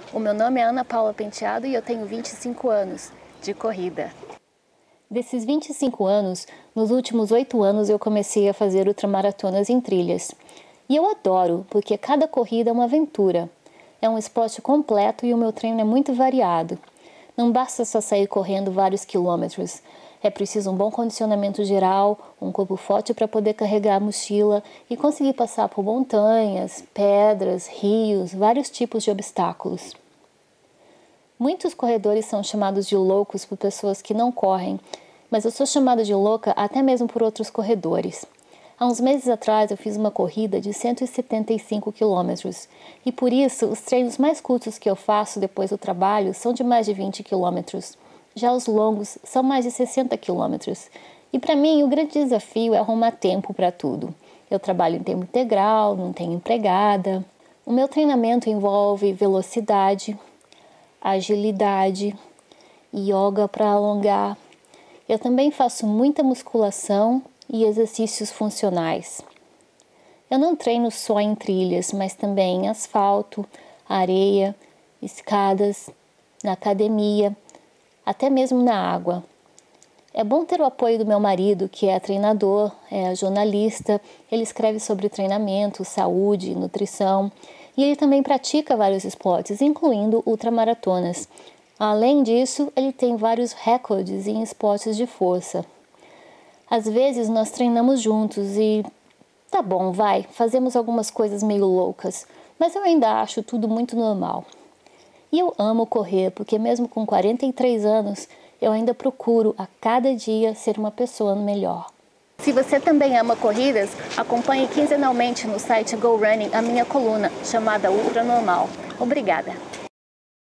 O meu nome é Ana Paula Penteado e eu tenho 25 anos de corrida. Desses 25 anos, nos últimos 8 anos eu comecei a fazer ultramaratonas em trilhas. E eu adoro, porque cada corrida é uma aventura. É um esporte completo e o meu treino é muito variado. Não basta só sair correndo vários quilômetros. É preciso um bom condicionamento geral, um corpo forte para poder carregar a mochila e conseguir passar por montanhas, pedras, rios, vários tipos de obstáculos. Muitos corredores são chamados de loucos por pessoas que não correm, mas eu sou chamada de louca até mesmo por outros corredores. Há uns meses atrás eu fiz uma corrida de 175 quilômetros e por isso os treinos mais curtos que eu faço depois do trabalho são de mais de 20 quilômetros. Já os longos são mais de 60 quilômetros. E para mim o grande desafio é arrumar tempo para tudo. Eu trabalho em tempo integral, não tenho empregada. O meu treinamento envolve velocidade, agilidade, yoga para alongar. Eu também faço muita musculação e exercícios funcionais. Eu não treino só em trilhas, mas também em asfalto, areia, escadas, na academia, até mesmo na água. É bom ter o apoio do meu marido, que é treinador, é jornalista, ele escreve sobre treinamento, saúde, nutrição, e ele também pratica vários esportes, incluindo ultramaratonas. Além disso, ele tem vários recordes em esportes de força. Às vezes nós treinamos juntos e tá bom, fazemos algumas coisas meio loucas, mas eu ainda acho tudo muito normal. E eu amo correr, porque mesmo com 43 anos, eu ainda procuro a cada dia ser uma pessoa melhor. Se você também ama corridas, acompanhe quinzenalmente no site Go Running a minha coluna, chamada Ultra Normal. Obrigada!